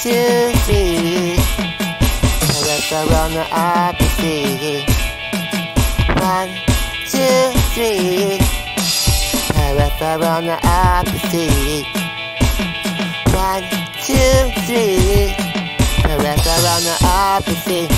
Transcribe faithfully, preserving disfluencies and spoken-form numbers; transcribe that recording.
two, three. Peripheral neuropathy. One, two, three. Peripheral neuropathy. One, two, three. Peripheral neuropathy.